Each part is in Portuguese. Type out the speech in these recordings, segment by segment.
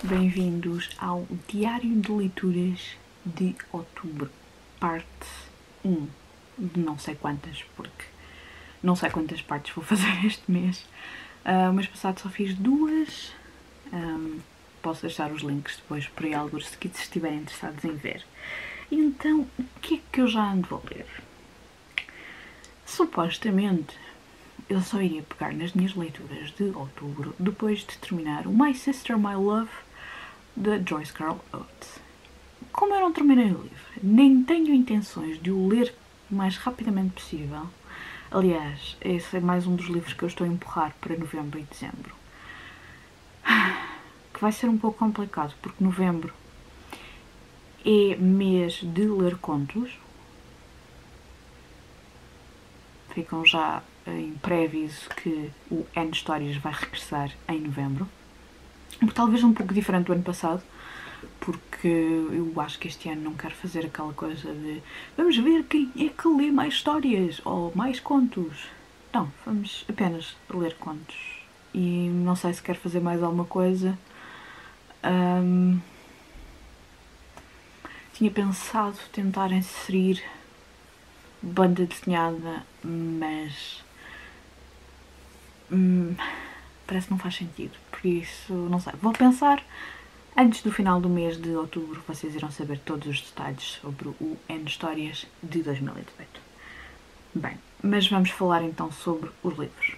bem-vindos ao Diário de Leituras de Outubro, parte 1 de não sei quantas, porque não sei quantas partes vou fazer este mês. O mês passado só fiz 2, posso deixar os links depois por aí alguns se estiverem interessados em ver. Então, o que é que eu já ando a ler? Supostamente eu só iria pegar nas minhas leituras de outubro depois de terminar o My Sister, My Love, de Joyce Carol Oates. Como eu não terminei o livro, nem tenho intenções de o ler o mais rapidamente possível. Aliás, esse é mais um dos livros que eu estou a empurrar para novembro e dezembro. Que vai ser um pouco complicado, porque novembro é mês de ler contos. Ficam já em pré-aviso que o N Histórias vai regressar em novembro. Porque talvez um pouco diferente do ano passado, porque eu acho que este ano não quero fazer aquela coisa de vamos ver quem é que lê mais histórias ou mais contos. Não, vamos apenas ler contos. E não sei se quero fazer mais alguma coisa. Tinha pensado tentar inserir banda desenhada, mas parece que não faz sentido. Por isso, não sei. Vou pensar. Antes do final do mês de outubro, vocês irão saber todos os detalhes sobre o N Histórias de 2018. Bem, mas vamos falar então sobre os livros.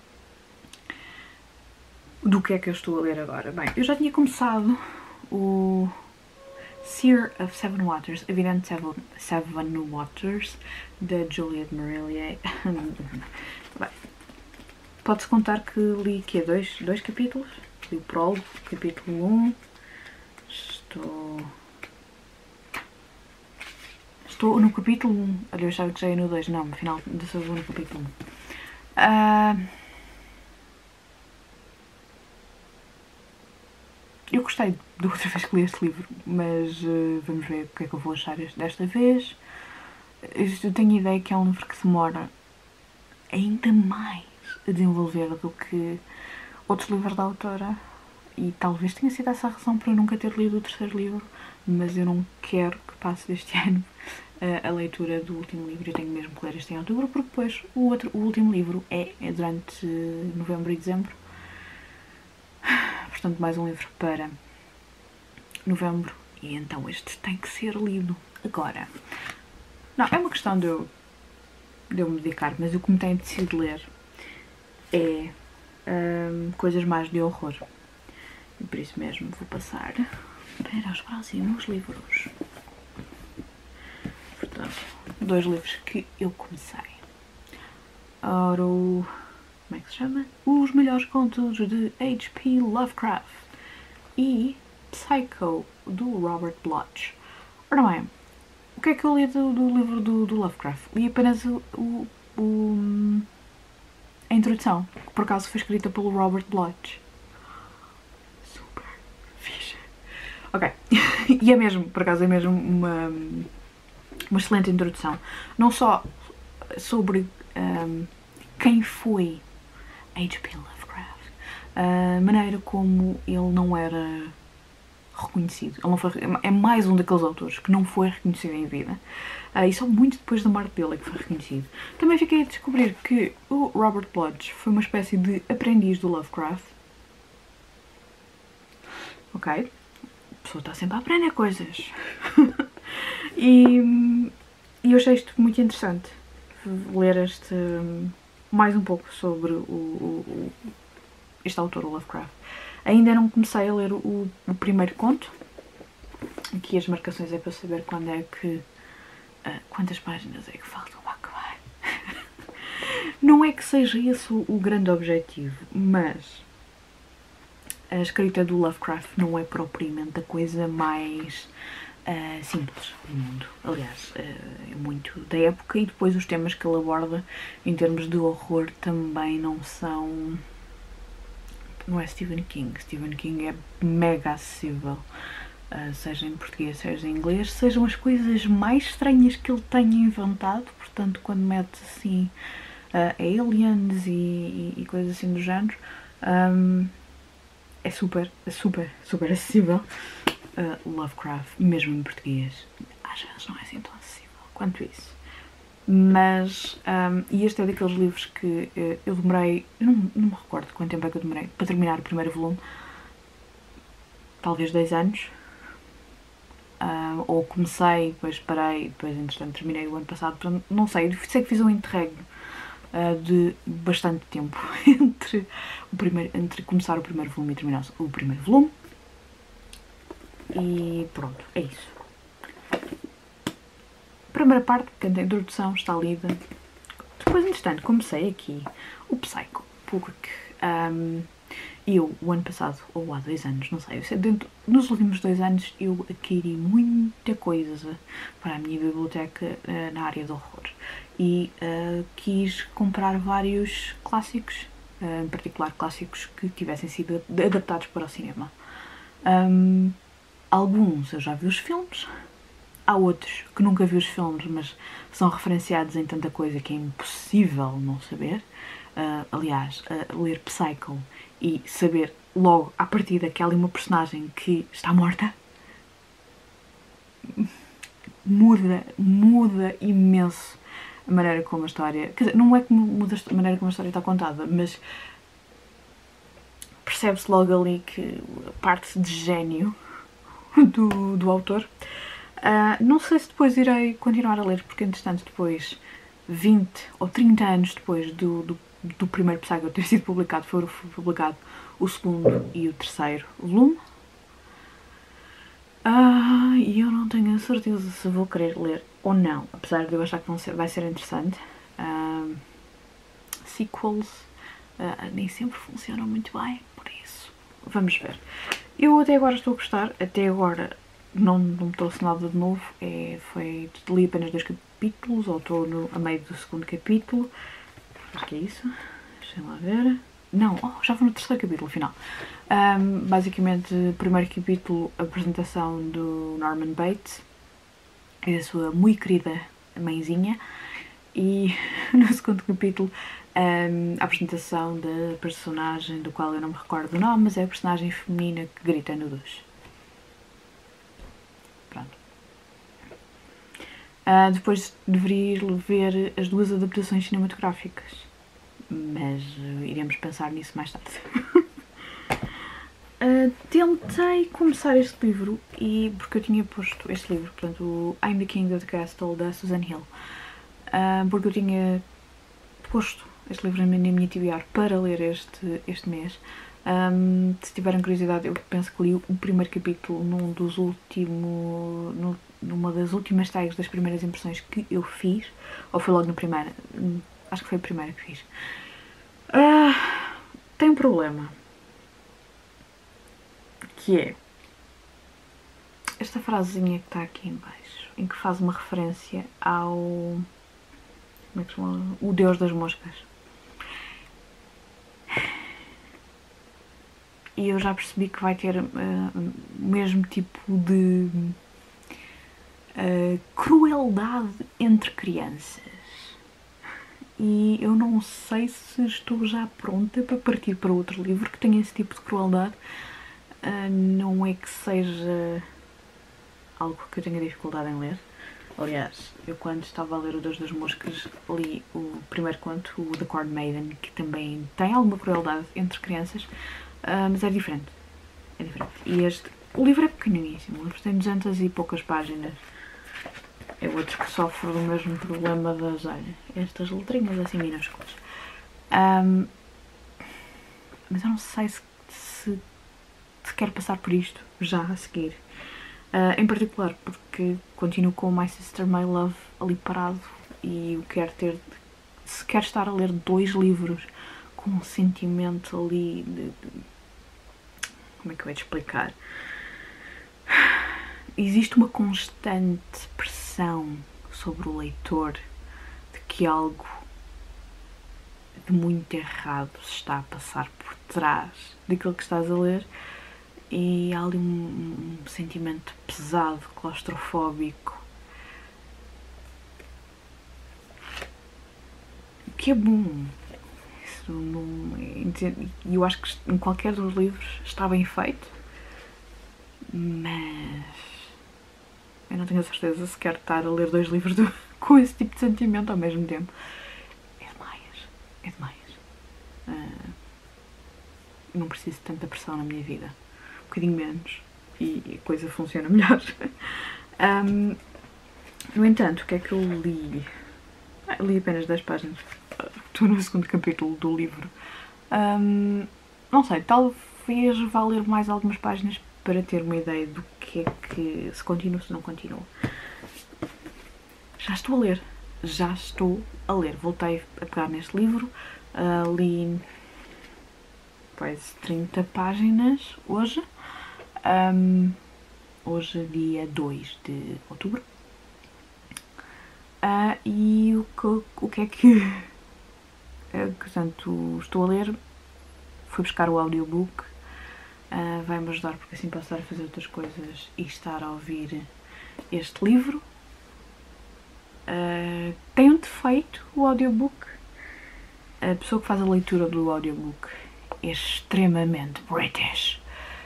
Do que é que eu estou a ler agora? Bem, eu já tinha começado o Seer of Seven Waters, Evident Seven Waters, da Juliette Marillier. Bem, pode-se contar que li que dois capítulos. Li o prólogo, capítulo 1. Estou no capítulo 1. Olha, eu achava que já ia no 2. Não, afinal, ainda só vou no capítulo 1. Eu gostei da outra vez que li este livro, mas vamos ver o que é que eu vou achar desta vez. Eu tenho a ideia que é um livro que demora ainda mais a desenvolver do que outros livros da autora. E talvez tenha sido essa a razão para eu nunca ter lido o terceiro livro, mas eu não quero que passe deste ano a leitura do último livro. Eu tenho mesmo que ler este em outubro, porque depois o último livro é durante novembro e dezembro. Portanto, mais um livro para novembro, e então este tem que ser lido agora. Não, é uma questão de eu me dedicar, mas o que me tenho decidido ler é coisas mais de horror. E por isso mesmo vou passar para os próximos livros. Portanto, 2 livros que eu comecei. Ora, como é que se chama? Os Melhores Contos de H.P. Lovecraft e Psycho, do Robert Bloch. Ora bem, o que é que eu li do livro do Lovecraft? Li apenas a introdução, que por acaso foi escrita pelo Robert Bloch. Super fixe. Ok. E é mesmo, por acaso, é mesmo uma excelente introdução. Não só sobre quem foi H.P. Lovecraft, a maneira como ele não era reconhecido. Ele não foi, é mais um daqueles autores que não foi reconhecido em vida. E só muito depois da morte dele é que foi reconhecido. Também fiquei a descobrir que o Robert Bloch foi uma espécie de aprendiz do Lovecraft. Ok? A pessoa está sempre a aprender coisas. E eu achei isto muito interessante. Ler mais um pouco sobre este autor, o Lovecraft. Ainda não comecei a ler o primeiro conto. Aqui as marcações é para saber quando é que... quantas páginas é que faltam para acabar. Não é que seja esse o grande objetivo, mas a escrita do Lovecraft não é propriamente a coisa mais simples do mundo. Aliás, é muito da época, e depois os temas que ele aborda em termos de horror também não são... Não é Stephen King. Stephen King é mega acessível, seja em português, seja em inglês, sejam as coisas mais estranhas que ele tenha inventado. Portanto, quando mete assim aliens e coisas assim do género, é super acessível. Lovecraft, mesmo em português, às vezes não é assim tão acessível quanto isso. Mas, e este é daqueles livros que eu demorei, eu não me recordo quanto tempo é que eu demorei para terminar o primeiro volume, talvez 2 anos. Ou comecei, depois parei, depois entretanto terminei o ano passado, portanto, não sei, sei que fiz um interregno de bastante tempo entre começar o primeiro volume e terminar o primeiro volume. E pronto, é isso. A primeira parte, portanto, a introdução está lida. Depois, entretanto, comecei aqui o Psycho, porque eu, o ano passado, ou há 2 anos, não sei, nos últimos 2 anos eu adquiri muita coisa para a minha biblioteca na área do horror. E quis comprar vários clássicos, em particular clássicos que tivessem sido adaptados para o cinema. Alguns eu já vi os filmes, há outros que nunca vi os filmes, mas são referenciados em tanta coisa que é impossível não saber. Aliás, ler Psycho e saber logo à partida que há ali uma personagem que está morta muda imenso a maneira como a história... Quer dizer, não é que muda a maneira como a história está contada, mas percebe-se logo ali que a parte de gênio do autor. Não sei se depois irei continuar a ler, porque entretanto depois, 20 ou 30 anos depois do primeiro Psycho ter sido publicado, foi publicado o segundo e o terceiro volume. E eu não tenho a certeza se vou querer ler ou não, apesar de eu achar que vai ser interessante. Sequels nem sempre funcionam muito bem, por isso vamos ver. Eu até agora estou a gostar, até agora não me trouxe nada de novo, li apenas 2 capítulos, ou estou a meio do segundo capítulo, acho que é isso, deixem lá ver, não, já vou no terceiro capítulo, final. Basicamente, primeiro capítulo, a apresentação do Norman Bates e da sua muito querida mãezinha, e no segundo capítulo a apresentação da personagem do qual eu não me recordo o nome, mas é a personagem feminina que grita no duche. Pronto. Depois deveria ir ver as 2 adaptações cinematográficas, mas iremos pensar nisso mais tarde. Tentei começar este livro, porque eu tinha posto este livro, portanto, o I'm the King of the Castle, da Susan Hill, porque eu tinha posto este livro na minha TBR para ler este mês. Se tiverem curiosidade, eu penso que li o primeiro capítulo numa das últimas tags das primeiras impressões que eu fiz, ou foi logo na primeira, acho que foi a primeira que fiz. Tem um problema, que é esta frasezinha que está aqui em baixo, em que faz uma referência ao... como é que se chama? O Deus das Moscas. E eu já percebi que vai ter o mesmo tipo de crueldade entre crianças. E eu não sei se estou já pronta para partir para outro livro que tenha esse tipo de crueldade. Não é que seja algo que eu tenha dificuldade em ler. Aliás, eu quando estava a ler o Deus das Moscas li o primeiro conto, o The Corn Maiden, que também tem alguma crueldade entre crianças, mas é diferente. É diferente. E o livro é pequeniníssimo, o livro tem 200 e poucas páginas. É outro que sofre do mesmo problema das, olha, estas letrinhas assim minúsculas. Mas eu não sei se quero passar por isto já a seguir. Em particular porque continuo com My Sister, My Love ali parado e eu quero se quero estar a ler 2 livros com um sentimento ali como é que eu ia te explicar? Existe uma constante pressão sobre o leitor de que algo de muito errado se está a passar por trás daquilo que estás a ler, e há ali um sentimento pesado, claustrofóbico, que é bom. E eu acho que em qualquer dos livros está bem feito, mas eu não tenho a certeza se quero estar a ler 2 livros com esse tipo de sentimento ao mesmo tempo. É demais. É demais. Não preciso de tanta pressão na minha vida. Um bocadinho menos e a coisa funciona melhor. No entanto, o que é que eu li? Li apenas 10 páginas. Estou no segundo capítulo do livro. Não sei, talvez vá ler mais algumas páginas para ter uma ideia do que é que se continua ou se não continua. Já estou a ler. Voltei a pegar neste livro. Li quase 30 páginas hoje. Hoje, dia 2 de outubro. E o que é que... portanto, estou a ler. Fui buscar o audiobook. Vai-me ajudar porque assim posso estar a fazer outras coisas e estar a ouvir este livro. Tem um defeito o audiobook. A pessoa que faz a leitura do audiobook é extremamente British.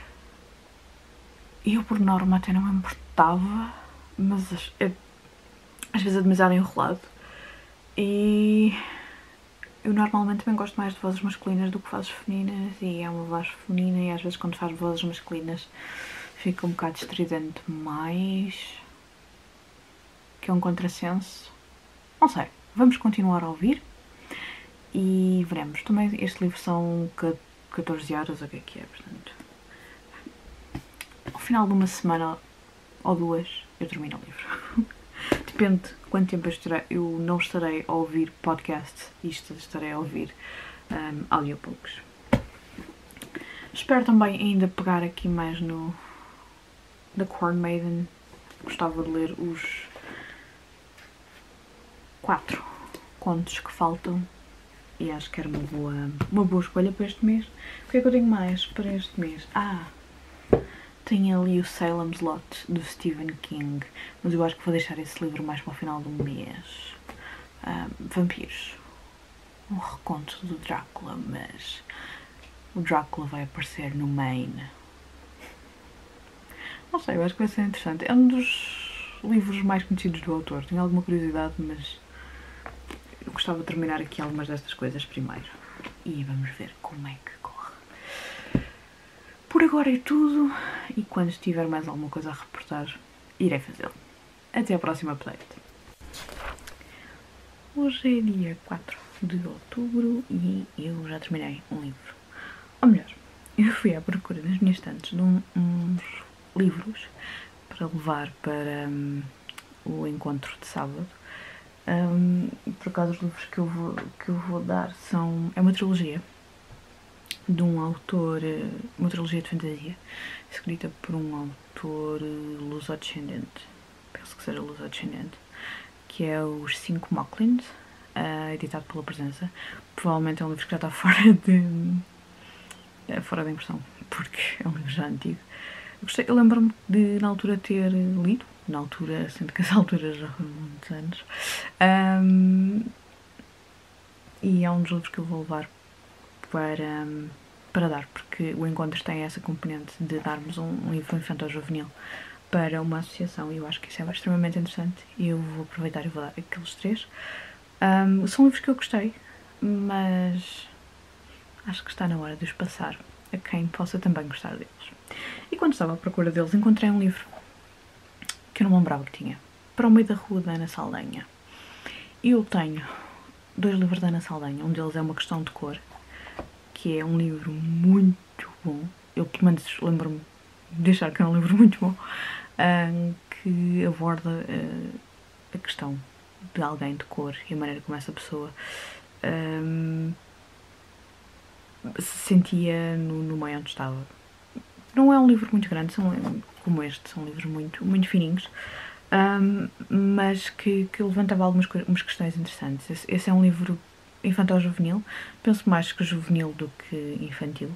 Eu, por norma, até não me importava, mas às vezes é demasiado enrolado. E eu normalmente também gosto mais de vozes masculinas do que vozes femininas, e é uma voz feminina e às vezes quando faz vozes masculinas fica um bocado estridente mais, que é um contrassenso. Não sei, vamos continuar a ouvir e veremos. Também este livro são 14 horas, o que é, portanto, ao final de uma semana ou 2 eu termino o livro. Depende de quanto tempo eu não estarei a ouvir podcasts e estarei a ouvir audiobooks. Espero também ainda pegar aqui mais no The Corn Maiden. Gostava de ler os 4 contos que faltam e acho que era uma boa escolha para este mês. O que é que eu tenho mais para este mês? Tenho ali o Salem's Lot, do Stephen King, mas eu acho que vou deixar esse livro mais para o final do mês. Vampiros. Um reconto do Drácula, mas o Drácula vai aparecer no Maine. Não sei, eu acho que vai ser interessante. É um dos livros mais conhecidos do autor. Tenho alguma curiosidade, mas eu gostava de terminar aqui algumas destas coisas primeiro. E vamos ver como é que corre. Por agora é tudo, e quando tiver mais alguma coisa a reportar, irei fazê-lo. Até ao próximo update. Hoje é dia 4 de outubro e eu já terminei um livro. Ou melhor, eu fui à procura nas minhas estantes de uns livros para levar para o encontro de sábado. Por acaso os livros que eu vou dar é uma trilogia de um autor, uma trilogia de fantasia, escrita por um autor luso-descendente, penso que seja luso-descendente, que é Os 5 Mocklins, editado pela Presença. Provavelmente é um livro que já está fora de impressão, porque é um livro já antigo. Eu lembro-me de, na altura, ter lido, sendo que as alturas já foram muitos anos, e é um dos livros que eu vou levar para dar, porque o encontro tem essa componente de darmos um livro infantil-juvenil para uma associação, e eu acho que isso é extremamente interessante e eu vou aproveitar e vou dar aqueles 3. São livros que eu gostei, mas acho que está na hora de os passar a quem possa também gostar deles. E quando estava à procura deles, encontrei um livro que eu não me lembrava que tinha, Para o Meio da Rua, da Ana Saldanha. Eu tenho 2 livros da Ana Saldanha, um deles é Uma Questão de Cor, que é um livro muito bom. Eu, pelo menos, lembro-me de achar que é um livro muito bom, que aborda a questão de alguém de cor e a maneira como essa pessoa se sentia no meio onde estava. Não é um livro muito grande, como este, são livros muito, muito fininhos, mas que levantava algumas questões interessantes. Esse é um livro infantil-juvenil, penso mais que juvenil do que infantil,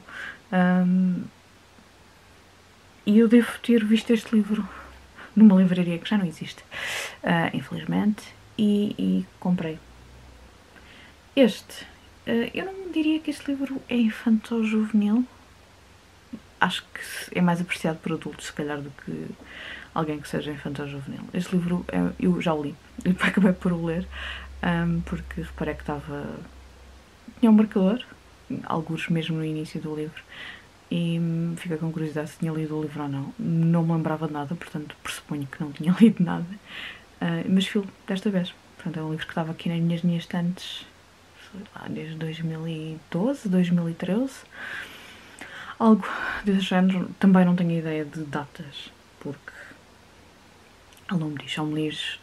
e eu devo ter visto este livro numa livraria que já não existe, infelizmente, e comprei. Este Eu não diria que este livro é infanto-juvenil. Acho que é mais apreciado por adultos, se calhar, do que alguém que seja infanto-juvenil. Este livro eu já o li, e acabei por o ler, porque reparei que tinha um marcador, alguns mesmo no início do livro, e fiquei com curiosidade se tinha lido o livro ou não. Não me lembrava de nada, portanto pressuponho que não tinha lido nada, mas fui desta vez. Portanto, é um livro que estava aqui nas minhas estantes, sei lá, desde 2012, 2013, algo desse género. Também não tenho ideia de datas, porque ele não me diz, só me diz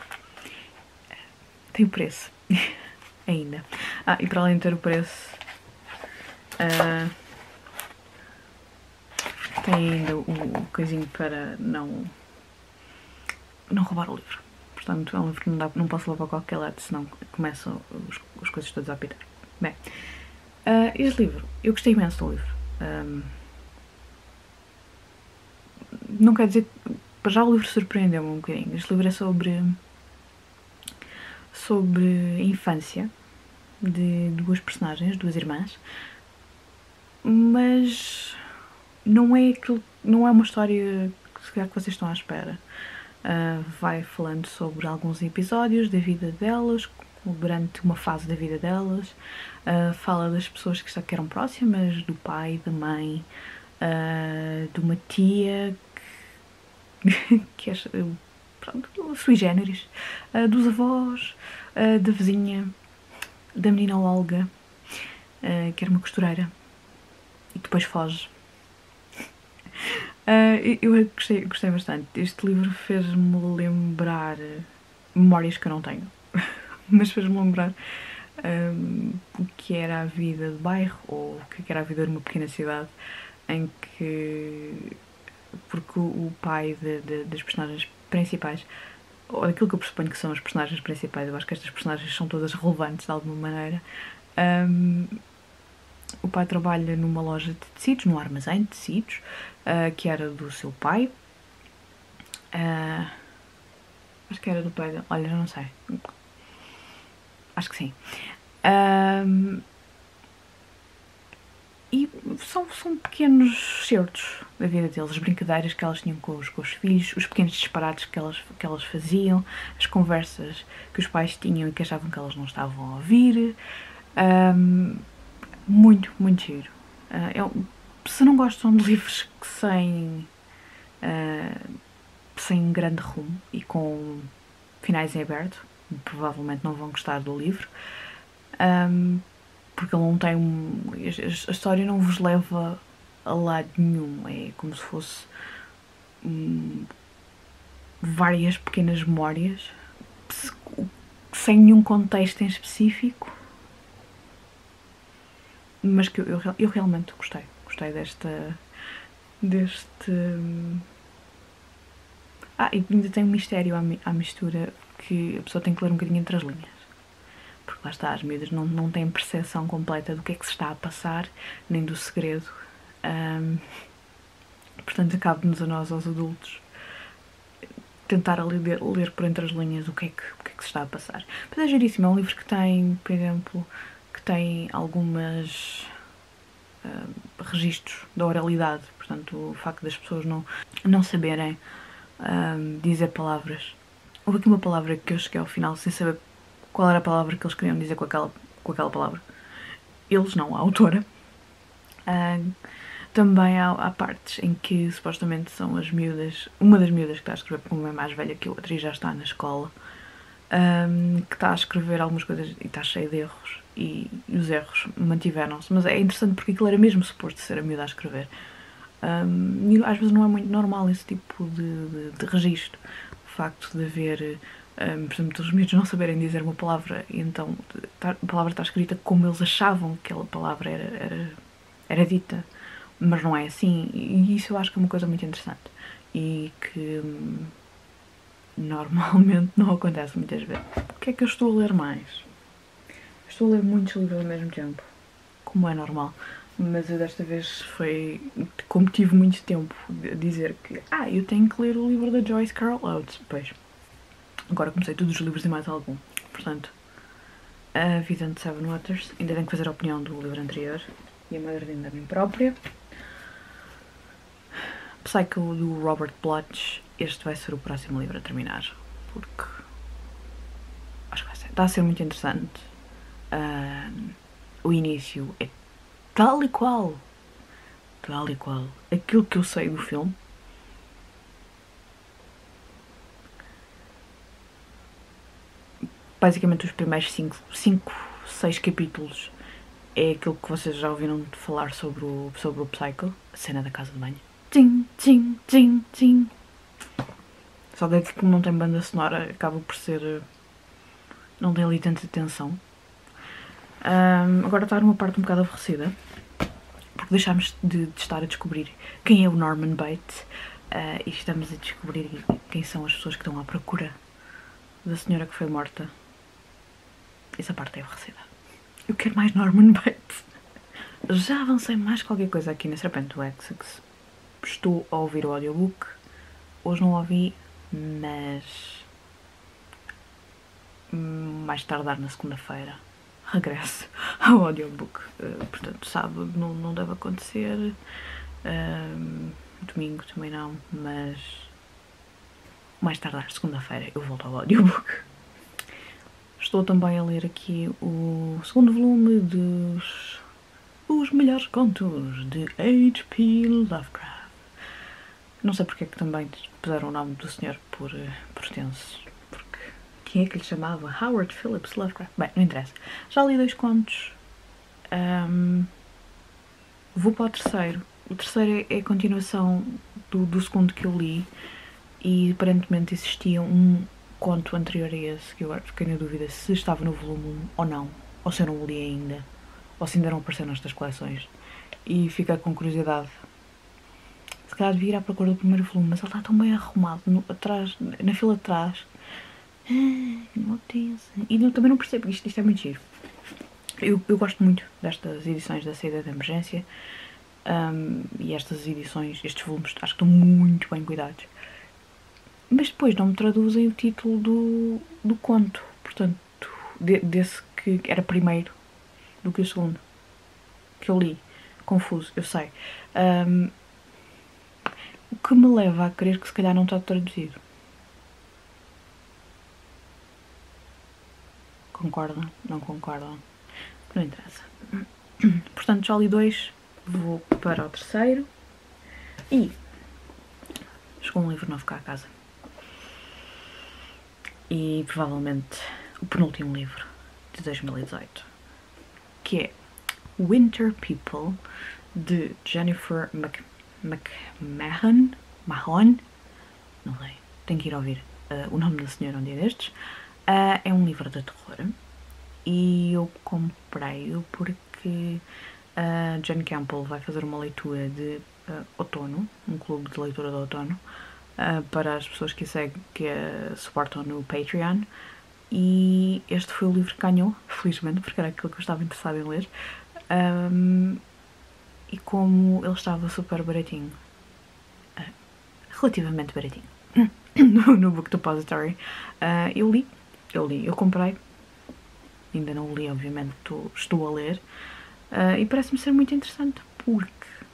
tem o preço ainda. E para além de ter o preço, tem ainda o coisinho para não roubar o livro. Portanto, é um livro que não posso levar para qualquer lado, senão começam as coisas todas a apitar. Bem, este livro, eu gostei imenso do livro. Não quer dizer que já o livro surpreendeu-me um bocadinho. Este livro é sobre a infância de duas personagens, duas irmãs, mas não é uma história se calhar que vocês estão à espera. Vai falando sobre alguns episódios da vida delas, durante uma fase da vida delas, fala das pessoas que eram próximas, do pai, da mãe, de uma tia que é, pronto, sui generis, dos avós, da vizinha, da menina Olga, que era uma costureira e que depois foge. Eu gostei bastante. Este livro fez-me lembrar memórias que eu não tenho, mas fez-me lembrar o que era a vida de bairro, ou o que era a vida de uma pequena cidade, em que, porque o pai das personagens principais, ou daquilo que eu pressuponho que são as personagens principais, eu acho que estas personagens são todas relevantes de alguma maneira. O pai trabalha numa loja de tecidos, num armazém de tecidos, que era do seu pai. Acho que era do pai dele. Olha, já não sei. Acho que sim. E são pequenos certos da vida deles, as brincadeiras que elas tinham com os filhos, os pequenos disparates que elas faziam, as conversas que os pais tinham e que achavam que elas não estavam a ouvir. Muito, muito giro. Se não gostam de livros sem grande rumo e com finais em aberto, provavelmente não vão gostar do livro, porque ele não tem a história não vos leva a lado nenhum, é como se fosse várias pequenas memórias sem nenhum contexto em específico, mas que eu realmente gostei deste e ainda tem um mistério à mistura, que a pessoa tem que ler um bocadinho entre as linhas, porque lá está, as miúdas não têm percepção completa do que é que se está a passar, nem do segredo. Portanto, cabe-nos a nós, aos adultos, tentar ler por entre as linhas o que é que se está a passar. Mas é giríssimo, é um livro que tem, por exemplo, tem algumas registros da oralidade, portanto o facto das pessoas não saberem dizer palavras. Houve aqui uma palavra que eu cheguei ao final sem saber qual era a palavra que eles queriam dizer com aquela palavra. Eles não, a autora. Também há partes em que supostamente são as miúdas, uma das miúdas que está a escrever, porque uma é mais velha que a outra e já está na escola, que está a escrever algumas coisas e está cheia de erros, e os erros mantiveram-se, mas é interessante porque aquilo era mesmo suposto ser a miúda a escrever. E às vezes não é muito normal esse tipo de registro, o facto de haver, por exemplo, os miúdos não saberem dizer uma palavra e então a palavra está escrita como eles achavam que aquela palavra era dita, mas não é assim, e isso eu acho que é uma coisa muito interessante e que normalmente não acontece muitas vezes. O que é que eu estou a ler mais? Estou a ler muitos livros ao mesmo tempo, como é normal, mas eu desta vez foi, como tive muito tempo a dizer que eu tenho que ler o livro da Joyce Carol Oates, pois agora comecei todos os livros e mais algum, portanto A Vida de Seven Waters. Ainda tenho que fazer a opinião do livro anterior. E a Madrinha da mim própria. Psycho do Robert Bloch. Este vai ser o próximo livro a terminar. Porque acho que vai ser. Está a ser muito interessante. O início é tal e qual aquilo que eu sei do filme. Basicamente os primeiros 6 capítulos é aquilo que vocês já ouviram falar sobre o Psycho, a cena da casa de banho. Tchim, tchim, tchim, tchim. Só desde que não tem banda sonora acaba por ser... não tem ali tanta tensão. Agora está numa parte um bocado aborrecida, porque deixámos de estar a descobrir quem é o Norman Bates e estamos a descobrir quem são as pessoas que estão à procura da senhora que foi morta. Essa parte é aborrecida. Eu quero mais Norman Bates. Já avancei mais qualquer coisa aqui na Serpente do Essex. Estou a ouvir o audiobook. Hoje não ouvi, mas mais tardar na segunda-feira regresso ao audiobook. Portanto, sábado não deve acontecer. Domingo também não, mas mais tardar segunda-feira eu volto ao audiobook. Estou também a ler aqui o segundo volume dos Os Melhores Contos de H.P. Lovecraft. Não sei porque é que também puseram o nome do senhor por extenso. Porque quem é que lhe chamava? Howard Phillips Lovecraft? Bem, não interessa. Já li 2 contos. Vou para o terceiro. O terceiro é a continuação do segundo que eu li. E aparentemente existia um conto anterior a esse, que eu agora fiquei na dúvida se estava no volume 1 ou não, ou se eu não o li ainda, ou se ainda não apareceu nestas coleções. E fiquei com curiosidade. Se calhar devia ir à procura do primeiro volume, mas ele está tão bem arrumado atrás, na fila de trás. E também não percebo, isto é muito giro. Eu gosto muito destas edições da Saída de Emergência. E estas edições, estes volumes, acho que estão muito bem cuidados. Mas depois não me traduzem o título do conto, portanto, desse que era primeiro do que o segundo, que eu li. Confuso, eu sei. O que me leva a crer que se calhar não está traduzido. Concordam? Não concordam? Não interessa. Portanto, já li 2, vou para o terceiro. E chegou um livro novo cá a casa. E provavelmente o penúltimo livro de 2018, que é Winter People, de Jennifer McMahon, não sei, tenho que ir ouvir o nome da senhora um dia destes. É um livro de terror e eu comprei-o porque a Jane Campbell vai fazer uma leitura de outono, um clube de leitura de outono, para as pessoas que suportam no Patreon, e este foi o livro que ganhou, felizmente, porque era aquilo que eu estava interessada em ler, e como ele estava super baratinho, relativamente baratinho, no Book Depository, eu comprei, ainda não o li, obviamente, estou a ler, e parece-me ser muito interessante, porque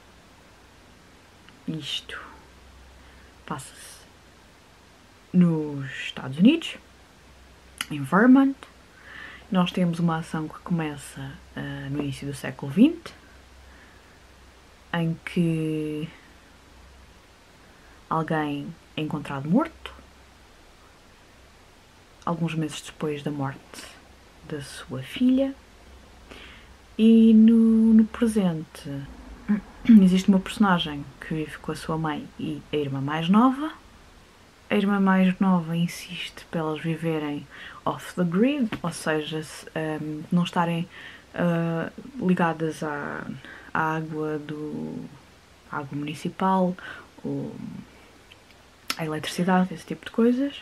isto passa-se nos Estados Unidos, em Vermont. Nós temos uma ação que começa no início do século XX, em que alguém é encontrado morto, alguns meses depois da morte da sua filha, e no presente existe uma personagem que vive com a sua mãe e a irmã mais nova. A irmã mais nova insiste para elas viverem off the grid, ou seja, não estarem ligadas à água municipal, ou à eletricidade, esse tipo de coisas.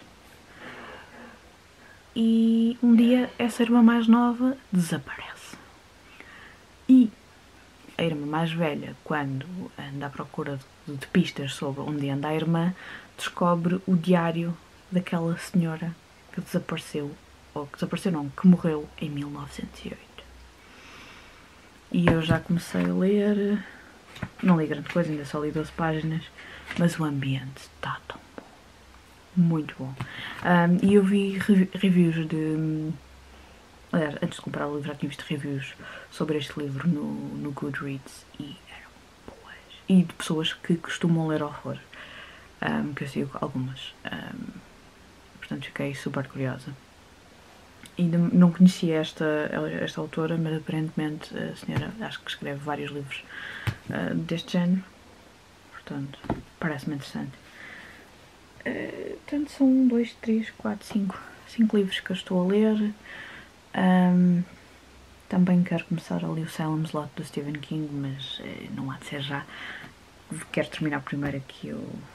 E um dia essa irmã mais nova desaparece. E a irmã mais velha, quando anda à procura de pistas sobre onde anda a irmã, descobre o diário daquela senhora que desapareceu ou que desapareceu não, que morreu em 1908. E eu já comecei a ler, não li grande coisa, ainda só li 12 páginas, mas o ambiente está tão bom, muito bom. E eu vi reviews de... Aliás, antes de comprar o livro já tinha visto reviews sobre este livro no Goodreads e eram boas. E de pessoas que costumam ler horror, que eu sigo algumas. Portanto, fiquei super curiosa. Ainda não conhecia esta autora, mas aparentemente a senhora acho que escreve vários livros deste género. Portanto, parece-me interessante. Portanto, são 1, 2, 3, 4, 5 livros que eu estou a ler. Também quero começar a ler o Salem's Lot do Stephen King, mas não há de ser já. Quero terminar primeiro aqui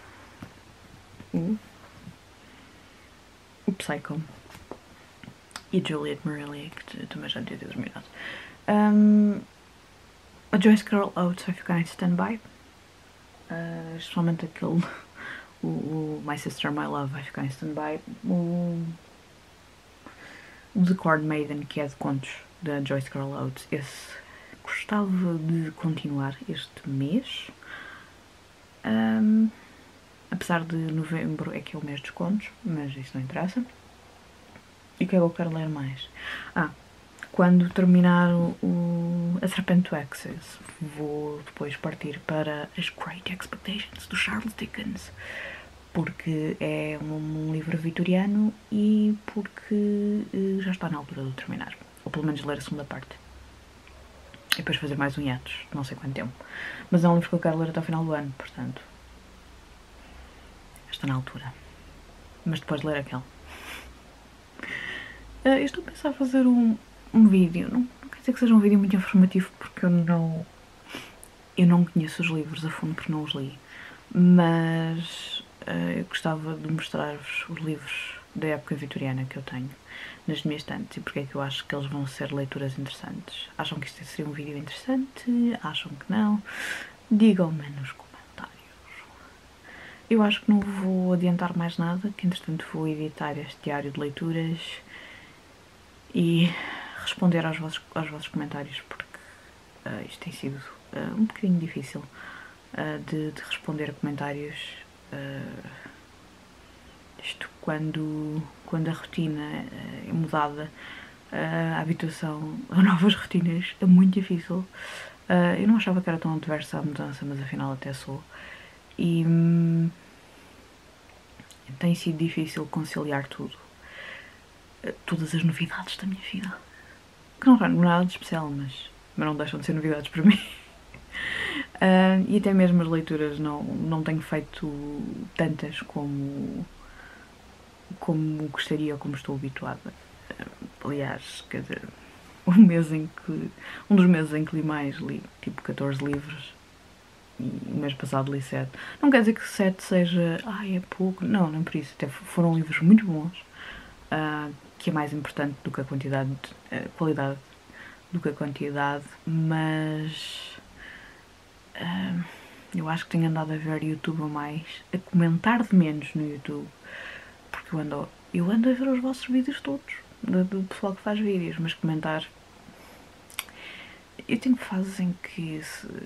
o Psycho e Juliet Marillier, que também já devia ter terminado. A Joyce Carol Oates vai ficar em stand-by, especialmente aquele, o My Sister, My Love vai ficar em stand-by. O The Corn Maiden, que é de contos da Joyce Carol Oates, esse gostava de continuar este mês. Apesar de novembro é que é o mês dos contos, mas isso não interessa. E o que é que eu quero ler mais? Quando terminar A Serpent to Access, vou depois partir para as Great Expectations do Charles Dickens, porque é um livro vitoriano e porque já está na altura de terminar, ou pelo menos ler a segunda parte. E depois fazer mais um hiatus, não sei quanto tempo. Mas é um livro que eu quero ler até ao final do ano, portanto está na altura. Mas depois de ler aquele. Eu estou a pensar em fazer um vídeo, não quer dizer que seja um vídeo muito informativo, porque eu não conheço os livros a fundo porque não os li, mas eu gostava de mostrar-vos os livros da época vitoriana que eu tenho nas minhas estantes e porque é que eu acho que eles vão ser leituras interessantes. Acham que isto seria um vídeo interessante? Acham que não? Digam-me nos comentários. Eu acho que não vou adiantar mais nada, que entretanto vou editar este diário de leituras e responder aos vossos comentários, porque isto tem sido um bocadinho difícil de responder a comentários. Isto quando a rotina é mudada, a habituação a novas rotinas é muito difícil. Eu não achava que era tão adversa à mudança, mas afinal até sou. E tem sido difícil conciliar tudo. Todas as novidades da minha vida. Que não são nada de especial, mas não deixam de ser novidades para mim. E até mesmo as leituras não tenho feito tantas como gostaria ou como estou habituada. Aliás, quer dizer, um dos meses em que li mais, li tipo 14 livros. E o mês passado li 7. Não quer dizer que 7 seja, é pouco. Não por isso. Até foram livros muito bons. Que é mais importante do que a quantidade, qualidade do que a quantidade, mas eu acho que tenho andado a ver YouTube a mais, a comentar de menos no YouTube, porque eu ando a ver os vossos vídeos todos, do pessoal que faz vídeos, mas comentar... Eu tenho fases em que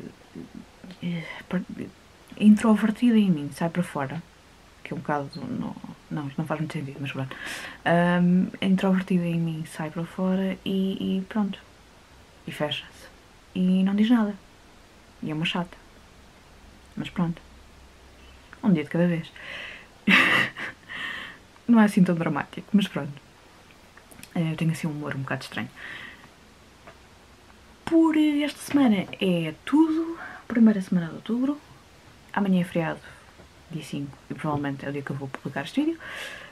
introvertida em mim sai para fora, que é um bocado... Não, isto não faz muito sentido, mas pronto. A introvertida em mim sai para fora e pronto. E fecha-se. E não diz nada. E é uma chata. Mas pronto. Um dia de cada vez. Não é assim tão dramático, mas pronto. Eu tenho assim um humor um bocado estranho. Por esta semana é tudo. Primeira semana de outubro. Amanhã é feriado, dia 5, e provavelmente é o dia que eu vou publicar este vídeo.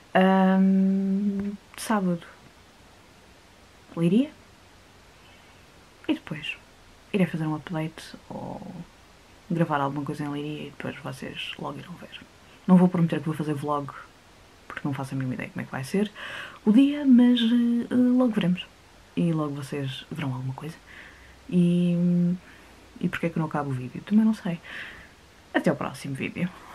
Sábado leiria. E depois irei fazer um update ou gravar alguma coisa em leiria e depois vocês logo irão ver. Não vou prometer que vou fazer vlog, porque não faço a mínima ideia como é que vai ser o dia, mas logo veremos. E logo vocês verão alguma coisa. E porque é que eu não acabo o vídeo? Também não sei. Até o próximo vídeo.